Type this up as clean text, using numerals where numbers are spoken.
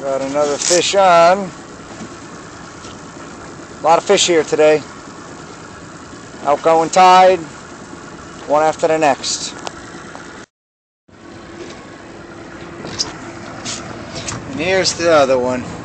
Got another fish on. A lot of fish here today. Outgoing tide, one after the next. And here's the other one.